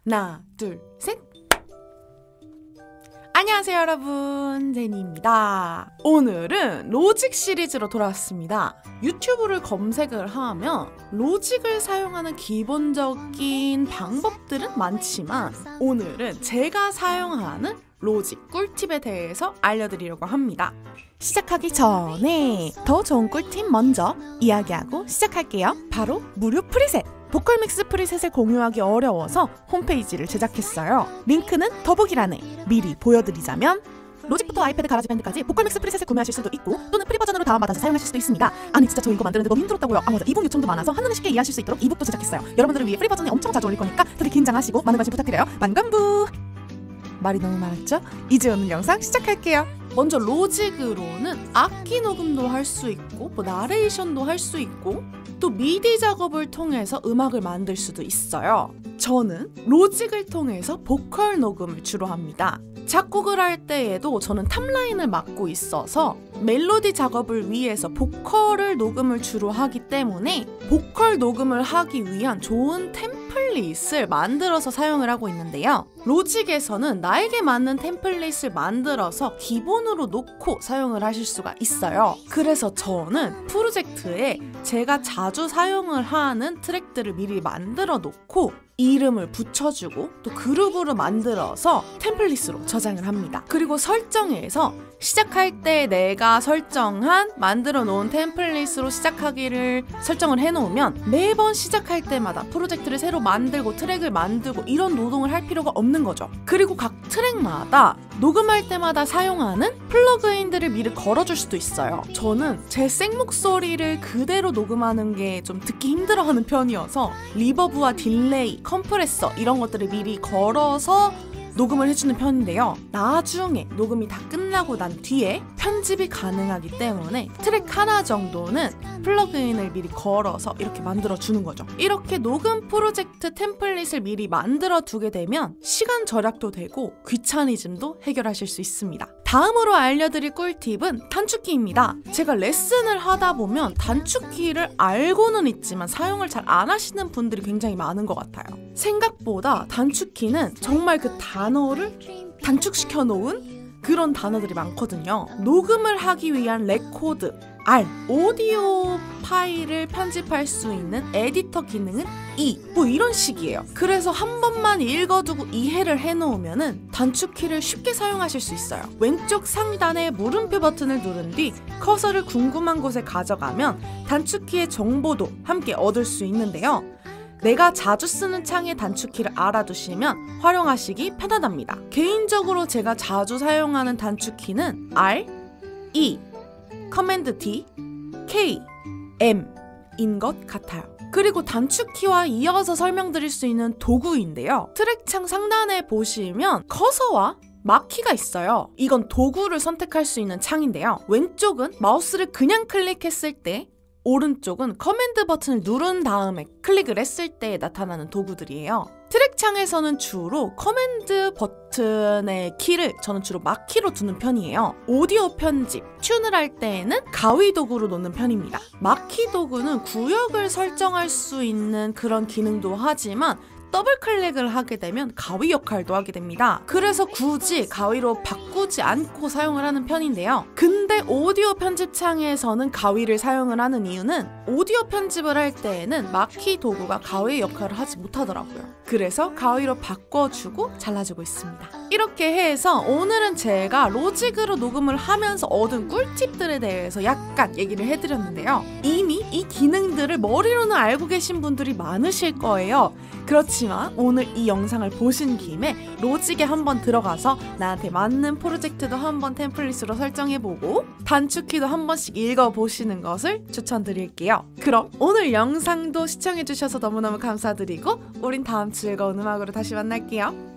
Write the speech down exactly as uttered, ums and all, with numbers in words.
하나, 둘, 셋! 안녕하세요 여러분, 제니입니다. 오늘은 로직 시리즈로 돌아왔습니다. 유튜브를 검색을 하면 로직을 사용하는 기본적인 방법들은 많지만 오늘은 제가 사용하는 로직 꿀팁에 대해서 알려드리려고 합니다. 시작하기 전에 더 좋은 꿀팁 먼저 이야기하고 시작할게요. 바로 무료 프리셋! 보컬 믹스 프리셋을 공유하기 어려워서 홈페이지를 제작했어요. 링크는 더보기란에. 미리 보여드리자면 로직부터 아이패드 가라지밴드까지 보컬 믹스 프리셋을 구매하실 수도 있고 또는 프리 버전으로 다운받아서 사용하실 수도 있습니다. 아니 진짜 저 이거 만드는데 너무 힘들었다고요. 아 맞아, 이북 요청도 많아서 한눈에 쉽게 이해하실 수 있도록 이북도 제작했어요. 여러분들을 위해 프리 버전에 엄청 자주 올릴 거니까 다들 긴장하시고 많은 관심 부탁드려요. 만관부! 말이 너무 많았죠? 이제 오늘 영상 시작할게요. 먼저 로직으로는 악기 녹음도 할 수 있고 뭐 나레이션도 할 수 있고 또 미디 작업을 통해서 음악을 만들 수도 있어요. 저는 로직을 통해서 보컬 녹음을 주로 합니다. 작곡을 할 때에도 저는 탑라인을 맡고 있어서 멜로디 작업을 위해서 보컬을 녹음을 주로 하기 때문에 보컬 녹음을 하기 위한 좋은 템플릿을 만들어서 사용을 하고 있는데요. 로직에서는 나에게 맞는 템플릿을 만들어서 기본으로 놓고 사용을 하실 수가 있어요. 그래서 저는 프로젝트에 제가 자주 사용을 하는 트랙들을 미리 만들어 놓고 이름을 붙여주고 또 그룹으로 만들어서 템플릿으로 저장을 합니다. 그리고 설정에서 시작할 때 내가 설정한 만들어 놓은 템플릿으로 시작하기를 설정을 해놓으면 매번 시작할 때마다 프로젝트를 새로 만들고 트랙을 만들고 이런 노동을 할 필요가 없는 거죠. 그리고 각 트랙마다 녹음할 때마다 사용하는 플러그인들을 미리 걸어줄 수도 있어요. 저는 제 생목소리를 그대로 녹음하는 게 좀 듣기 힘들어하는 편이어서 리버브와 딜레이, 컴프레서 이런 것들을 미리 걸어서 녹음을 해주는 편인데요. 나중에 녹음이 다 끝나고 난 뒤에 편집이 가능하기 때문에 트랙 하나 정도는 플러그인을 미리 걸어서 이렇게 만들어주는 거죠. 이렇게 녹음 프로젝트 템플릿을 미리 만들어 두게 되면 시간 절약도 되고 귀차니즘도 해결하실 수 있습니다. 다음으로 알려드릴 꿀팁은 단축키입니다. 제가 레슨을 하다 보면 단축키를 알고는 있지만 사용을 잘 안 하시는 분들이 굉장히 많은 것 같아요. 생각보다 단축키는 정말 그 단어를 단축시켜 놓은 그런 단어들이 많거든요. 녹음을 하기 위한 레코드, R, 오디오 파일을 편집할 수 있는 에디터 기능은 E, 뭐 이런 식이에요. 그래서 한 번만 읽어두고 이해를 해놓으면 단축키를 쉽게 사용하실 수 있어요. 왼쪽 상단의 물음표 버튼을 누른 뒤 커서를 궁금한 곳에 가져가면 단축키의 정보도 함께 얻을 수 있는데요. 내가 자주 쓰는 창의 단축키를 알아두시면 활용하시기 편하답니다. 개인적으로 제가 자주 사용하는 단축키는 R, E, 커맨드 D, K, M인 것 같아요. 그리고 단축키와 이어서 설명드릴 수 있는 도구인데요. 트랙창 상단에 보시면 커서와 마키가 있어요. 이건 도구를 선택할 수 있는 창인데요. 왼쪽은 마우스를 그냥 클릭했을 때, 오른쪽은 커맨드 버튼을 누른 다음에 클릭을 했을 때 나타나는 도구들이에요. 트랙창에서는 주로 커맨드 버튼의 키를 저는 주로 마키로 두는 편이에요. 오디오 편집, 튠을 할 때에는 가위 도구로 놓는 편입니다. 마키 도구는 구역을 설정할 수 있는 그런 기능도 하지만 더블 클릭을 하게 되면 가위 역할도 하게 됩니다. 그래서 굳이 가위로 바꾸지 않고 사용을 하는 편인데요. 근데 오디오 편집창에서는 가위를 사용을 하는 이유는 오디오 편집을 할 때에는 마키 도구가 가위 역할을 하지 못하더라고요. 그래서 가위로 바꿔주고 잘라주고 있습니다. 이렇게 해서 오늘은 제가 로직으로 녹음을 하면서 얻은 꿀팁들에 대해서 약간 얘기를 해드렸는데요. 이미 이 기능들을 머리로는 알고 계신 분들이 많으실 거예요. 그렇지만 오늘 이 영상을 보신 김에 로직에 한번 들어가서 나한테 맞는 프로젝트도 한번 템플릿으로 설정해보고 단축키도 한 번씩 읽어보시는 것을 추천드릴게요. 그럼 오늘 영상도 시청해주셔서 너무너무 감사드리고 우린 다음 즐거운 음악으로 다시 만날게요.